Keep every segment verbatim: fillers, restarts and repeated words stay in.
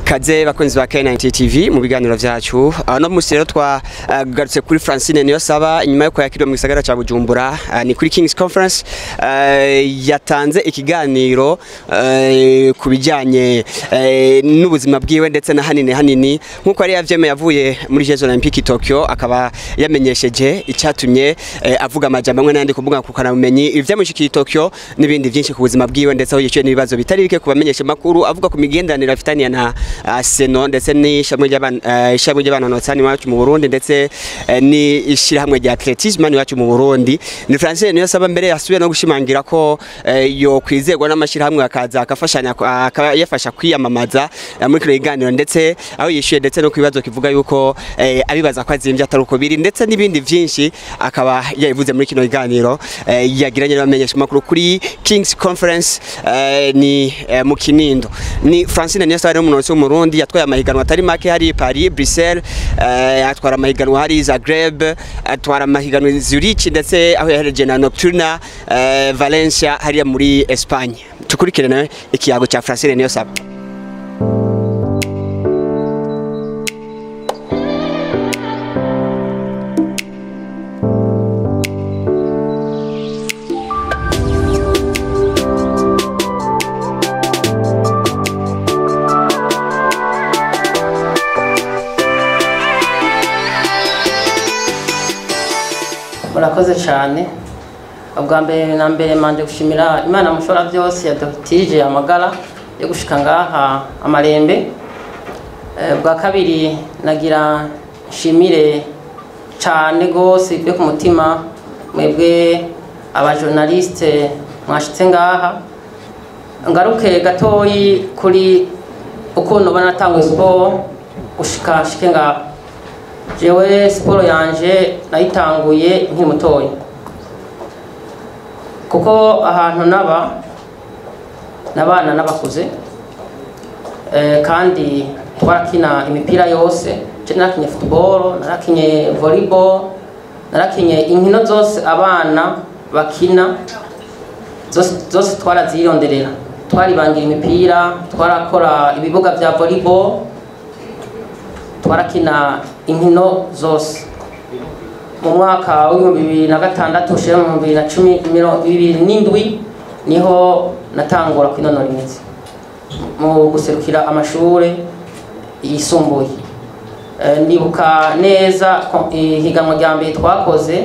Kaze bakunzi ba K nine T V mu biganiro vyacu. No musi rero twagarutse kuri Francine Niyonsaba inyuma yo kwakirwa mu gisagara ca Bujumbura ni kuri Kings Conference yatanze ikiganiro kubijanye n'ubuzima bwiwe ndetse na hanini hanini nkuko ari yavyemeye yavuye muri Jeux Olympiques Tokyo akaba yamenyesheje icyatumye avuga amajambo amwe n'andi kuvuga ku kana bumenyi ivyamushikiye Tokyo n'ibindi byinshi ku buzima bwiwe ndetse aho yiciye n'ibibazo bitari bike kubamenyesha makuru avuga ku migenderanire afitaniye na Seno ndetse ni ishamwe ry'abana ishamwe ry'abana notsani wacu mu Burundi ndetse ni ishirahamwe rya atletisme wacu mu Burundi. Ni Francine Niyonsaba mbere yasubiye no gushimangira ko yo kwizegwa n'amashirahamwe akaza akafashanya yafasha kwiyamamaza muri kino kiganiro ndetse aho yishuye ndetse no kwibazo kivuga yuko abibaza ko azimvye ataruko biri ndetse n'ibindi byinshi akaba yabivuze muri kino kiganiro yagiranye n'abamenyesha makuru kuri Kings Conference ni mu Kinindo. Ni Francine Niyonsaba rero umuntu wo Burundi yatwaye amahiganwa atari make hari Paris, Bruxelles, atwara amahiganwa hari Zagreb, atwara amahiganwa Zurich ndetse aho yahereje na Nocturna Valencia hariya muri Espagne. Tukurikirane ikiyago cha Francine Niyonsaba. Murakoze cyane ubwa mbere na mbere manje gushimira Imana mushora byose yadutije amagara yo gushika ngaha amarembe. Ubwa kabiri nagira nshimire cyane gose byo ku mutima mwebwe aba journaliste mwashitse ngaha. Ngaruke gatoyi kuri ukuntu banatanga sport ushika shike ngaha. Jewe sport yanje nayitanguye nkiri mutoyi kuko ahantu naba nabana nabakuze eh kandi twarakina imipira yose. Je narakinye football, narakinye volleyball, narakinye inkino zose abana bakina zose zose twarazironderera. Twaribangira imipira, twarakora ibibuga vya volleyball, twarakina inkino zose. Mu mwaka wa bibiri na gatandatu ushira mu bibiri na cumi n'indwi niho natangura kwinonora imitsi mu guserukira amashure yisumbuye. E, ndibuka neza higanwa rya mbere twakoze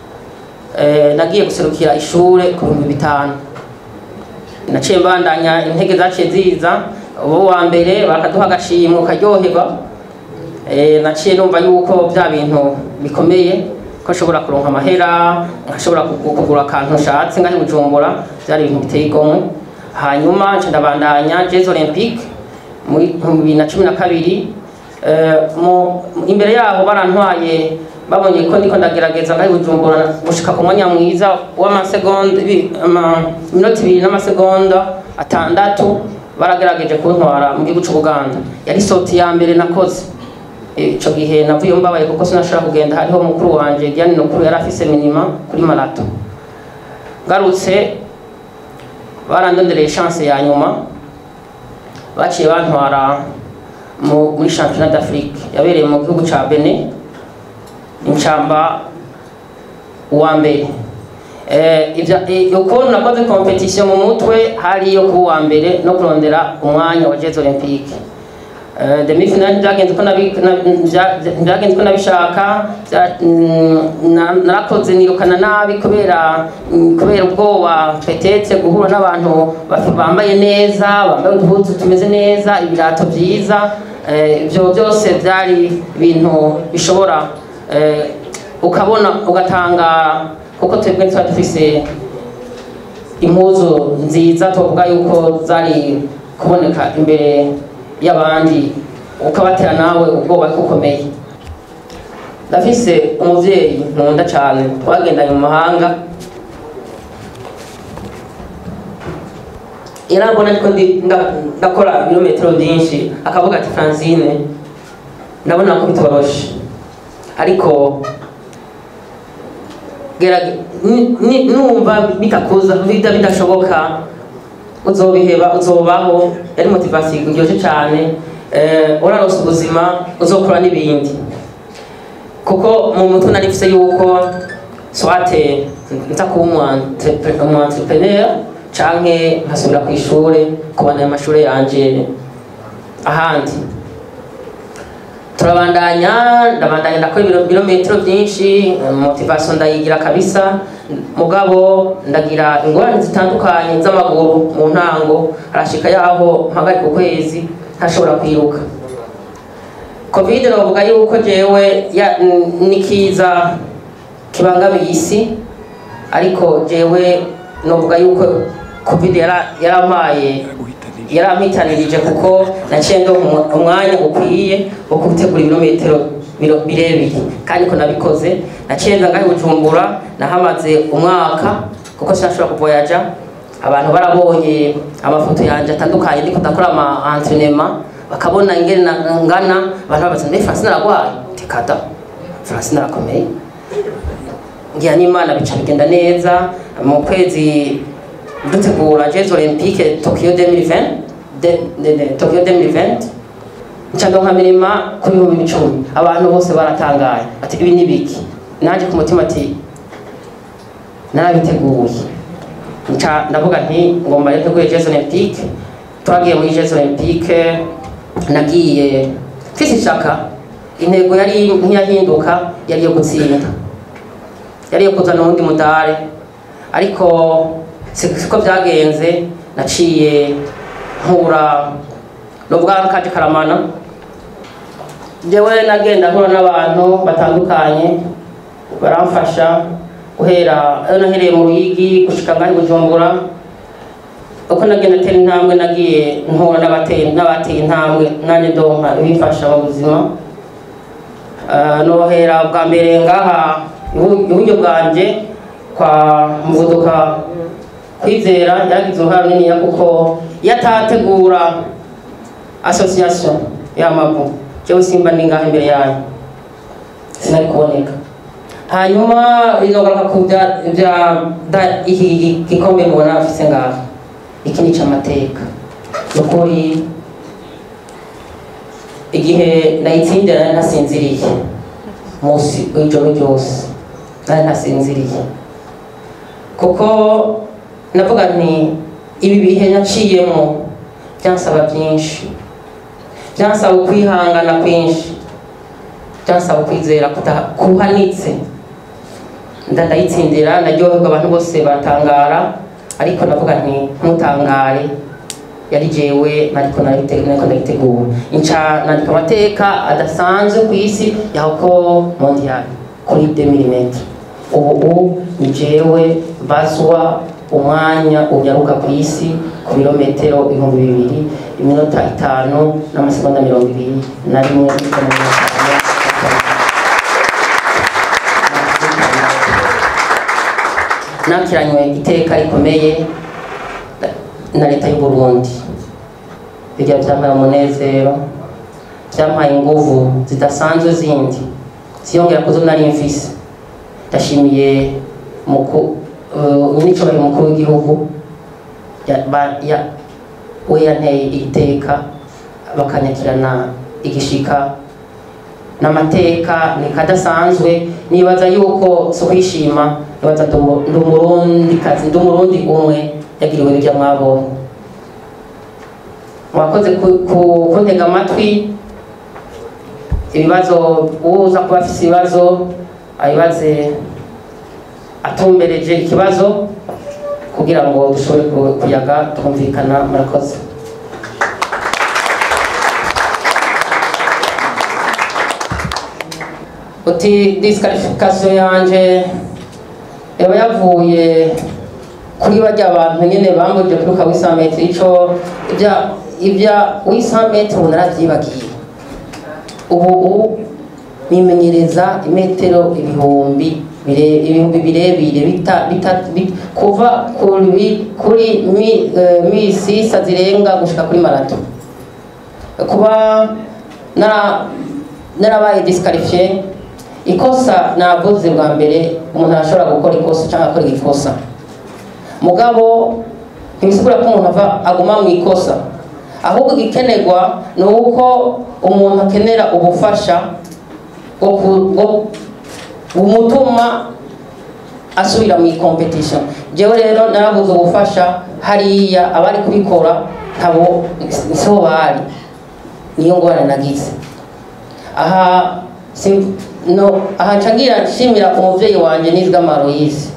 e, nagiye guserukira ishure ku bihumbi bitanu. Naciye mbandanya intege zaciye ziza ubu wa mbere bakaduha agashimwe karyoherwa. Eh naciye numva yuko bya bintu bikomeye ko nshobora kuronka amahera nkashobora kugura akantu nshatse ngahe Bujumbura byari ibintu biteye igomwe. Hanyuma nce ndabandanya Jeux Olympiques muri bibiri na cumi na kabiri. Eh mu imbere yaho barantwaye babonye ko ndiko ndagerageza ngahe Bujumbura gushika ku mwanya mwiza w'amasegonda minota ibiri n'amasegonda atandatu baragerageje kuntwara mu gihugu cy'u Buganda. Yari soti ya mbere nakoze. Ico gihe navuye mbabaye kuko sinashaka kugenda hariho mukuru wanje Diane Nokuru yari afise minima kuri marato. Garutse barandondereye chance ya nyuma baciye bantwara muri championnat d'Afrique yabereye mu gihugu ca Benin incamba uwa mbere. Eh ivyo ukuntu nakoze competition mu mutwe hari yo kuwa mbere no kurondera umwanya wa Jeux Olympiques. Uh, demi final byagenze ko byagenze ko nabishaka narakoze nirukana nabi kubera kubera ubwoba petetse guhura n'abantu bambaye neza bambaye uduhuzu tumeze neza ibirato byiza. Ibyo byose byari ibintu bishobora ukabona ugatanga kuko twebwe twari dufise impuzu nziza tuvuga yuko zari kuboneka imbere y'abandi ukabatera nawe ubwoba kukomeye. Ndafise umuvyeyi nkunda cyane twagendanye mu mahanga yarabona ko ndi ndakora ibirometero byinshi akavuga ati Francine ndabona ko bitoroshe ariko numva bitakuza bidashoboka uzobiheba uzobaho. Yari motivation iryoshye cyane eh wararonse ubuzima uzokora n'ibindi kuko mu mutwe narifise yuko swate nza kuba umu entrepreneur canke nkasubira ku ishure kubana amashure yanje ahandi turabandanya ndabandanya ndakora ibirometero byinshi motivation ndayigira kabisa mugabo ndagira ingorane zitandukanye z'amaguru mu ntango arashika yaho mpagarika ukwezi ntashobora kwiruka. Covid novuga yuko jewe nikiza kibangamiye isi ariko jewe novuga yuko Covid yarampaye yarampitanirije kuko naciye ndo umwanya ukwiye wo gutegura ibirometero birebire kandi ko nabikoze naciye nza ngahe Bujumbura nahamaze umwaka kuko sinashobora kuvoyaja abantu barabonye amafoto yanje atandukanye ndiko ndakora ama entraînement bakabona ingene ngana abantu babaza mbe Francine aragwaye tekata Francine arakomeye ngiya n'Imana bica bigenda neza mu kwezi dutegura Jeux Olympiques Tokyo deux mille vingt de, de, de Tokyo deux mille vingt ncando nkamirima kuri mu bicumi abantu bose baratangaye ati ibi nibiki naje ku mutima ati narabiteguye nca ndavuga nti ngomba rero teguye Jeux Olympiques twagiye muri Jeux Olympiques nagiye mfise ishaka intego yari ntiyahinduka yari yo gutsinda yari yo kuzana undi mudare ariko siko byagenze naciye nkura no bwana kaje karamana jewe nagenda nkura n'abantu batandukanye baramfasha guhera ayo nahereye mu Ruyigi gushika ngani Bujumbura uko nagenda tera intambwe nagiye nkura n'abateye n'abateye intambwe nanje ndonka bifasha mu buzima no hera bwa mbere ngaha uburyo bwanje kwa muvuduka kwizera yagize uruhare runini kuko yatategura association y'amavu cyo simba ningahe imbere yayo sinari kuboneka hanyuma inogaruka ku bya bya iki gikombe mubona afise ngaha iki ni camateka ukuri igihe nayitsindira nasinziriye musi ijoro ryose nari nasinziriye kuko navuga nti ibi bihe naciyemo byansaba byinshi byansaba kwihangana kwinshi byansaba kwizera kuhanitse ndayitsindira naryoherwa abantu bose batangara ariko navuga nti ntutangare yari jewe nariko nariko ndayitegura inca nandika amateka adasanzwe ku isi yako mondial kuri deux millimètres ubu ni jewe bazwa umwanya unyaruka ku isi ku birometero ibihumbi bibiri iminota itanu n'amasegonda mirongo ibiri na rimwe nakiranywe iteka rikomeye na leta y'u Burundi bijya byampaye umunezero byampaye inguvu zidasanzwe zindi siyongera kuzo nari mfise ndashimiye muku unicobari mukuru w'igihugu ya we yanteye iteka bakanyakirana igishika n'amateka nikadasanzwe nibaza yuko so kwishima nibaza ndumurundi kazi ndumurundi umwe yagiriwe n'ibyo mwabonye mwakoze kuntega amatwi ibibazo uza kuba afise ibibazo ayibaze atumbereje ikibazo kugira ngo dushobore kuyaga twumvikana murakoze uti disqualification yanje yaba yavuye kuri bajya abantu nyene bambuje kuri kawisa metero ico ibya ibya wisa metero naravyibagiye ubu nimenyereza imetero ibihumbi bire ibihumbi birebire bita bita kuva kuri kuri mi mi sisa zirenga gushika kuri marato kuba nara narabaye disqualifié ikosa navuze bwa mbere umuntu arashobora gukora ikosa cyangwa akora ikosa mugabo ntibisigura ko umuntu ava aguma mu ikosa ahubwo igikenerwa ni uko umuntu akenera ubufasha bwo bumutuma asubira mu competition. Jewe rero narabuze ubufasha hariya abari kubikora ntabo so bari, niyo ngorane nagize aha no aha ncagira nshimira umuvyeyi wanje Nizga Maroyisi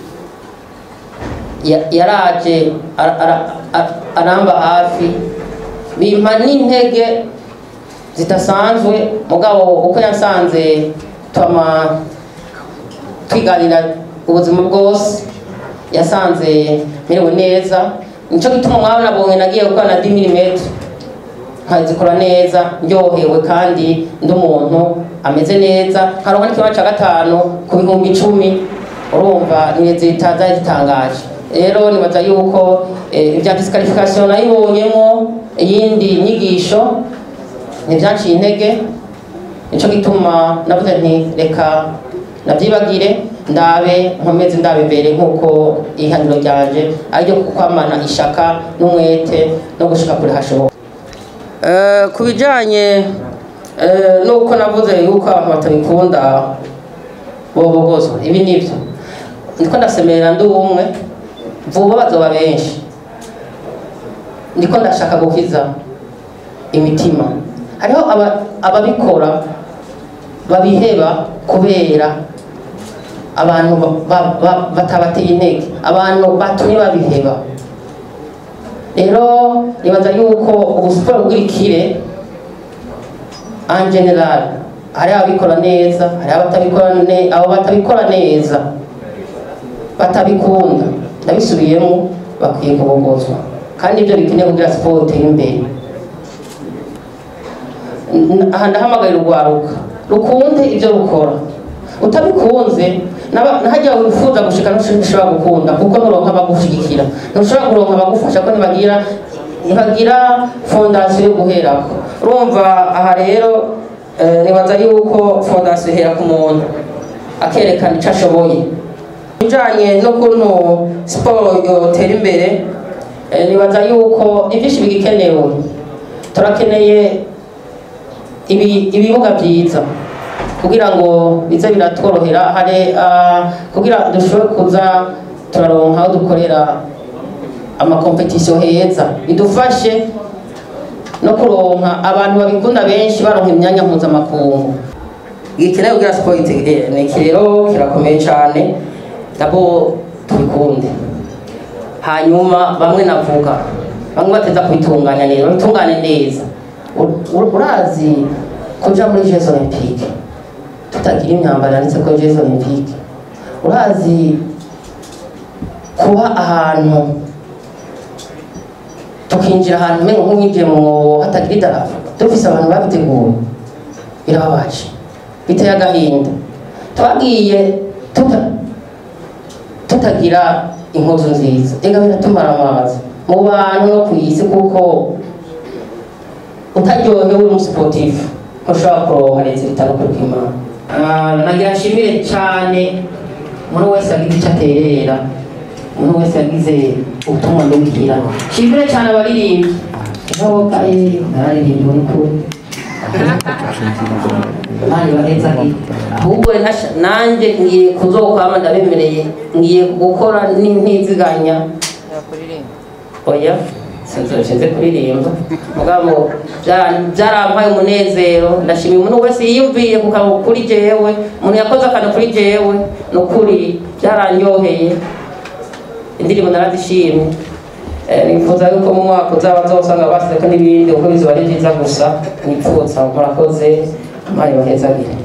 yaraje aramba hafi bimpa n'intege zitasanzwe mugabo uko yansanze twama twiganira ubuzima bwose yasanze merewe neza, nico gituma mwabona bonge nagiye gukora na dix milimeters nkazikora neza ndyohewe kandi ndi umuntu ameze neza nkaronka n'ikibanza ca gatanu ku bihumbi icumi. Urumva ni zitaza gitangaje. Rero nibaza yuko ibya disqualification nayibonyemo iyindi nyigisho nivyanciye intege, nico gituma navuze nti reka navyibagire ndabe nkomeze ndabe mbere nkuko ihaniro ryanje aryo kwamana ishaka n'umwete no gushika kuri hashoboka. Uh, kubijanye uh, nuko navuze yuko abantu batabikunda bobogozwa ibi nivyo ndiko ndasemerera ndi umwe vuba bazoba benshi, ndiko ndashaka gukiza imitima. Hariho ababikora babiheba kubera abantu batabateye intege, abantu batumye babiheba. Rero nibaza yuko ubusiporo bw'ikire en general hari ababikora neza, hari abatabikora neza, abo batabikora neza batabikunda ndabisubiyemo bakwiye kubogozwa, kandi ibyo bikeneye kugira siporo itere imbere. Aha ndahamagarira urwaruka rukunde ibyo rukora, utabikunze nahajya wifuza gushika ntushobora gukunda kuko nuronka abagushigikira, ntushobora kuronka abagufasha ko nibagira nibagira fondation yo guherako. Urumva aha rero nibaza yuko fondation ihera ku muntu akerekana icyo ashoboye bijanye no kuntu siporo yotera imbere. Nibaza yuko ivyinshi bigikenewe, turakeneye ibibuga byiza kugira ngo bize biratworohera hari kugira dushobore kuza turaronka aho dukorera ama competition heza, bidufashe no kuronka abantu babikunda benshi baronka imyanya mpuzamakungu. Igikenewe kugira siporo ni ikirero kirakomeye cyane, nabo tubikunde. Hanyuma bamwe navuga bamwe bateza kubitunganya neza, babitungane neza. Urazi kuja muri Jeux Olympiques tutagira imyambaro yanditse ko Jeux Olympiques, urazi kuba ahantu tukinjira ahantu mengo nk'uwinjiye mu hatagira idarapo dufise abantu babiteguye, birababaje biteye agahinda. Twagiye tutagira impuzu nziza, ega biratumara amazi mu bantu no kwisi, kuko utaryohewe uri umusiporutifu ntushobora kuronka leta bitandukanye kw'Imana. Nagira nshimire cyane umuntu wese agize icyo aterera, umuntu wese yagize ubutumwa ndumvira. Nshimire cyane abaririmbyi nabo kaye nararirimba muri kuri nani baheza ki, ahubwo nanjye ngiye kuzokwama ndabemereye ngiye gukora n'intiziganya oya sinzoshinze kuririmba mugabo byarampaye umunezero. Ndashimiye umuntu wese yiyumviye kuri jewe, umuntu yakoze akantu kuri jewe nukuri byarandyoheye, indirimbo narazishimye. Nifuza yuko mu mwaka uzaba nzosanga basizeko n'ibindi uko bizoba ari byiza gusa. Nipfutsa murakoze, Imana ibahezagire.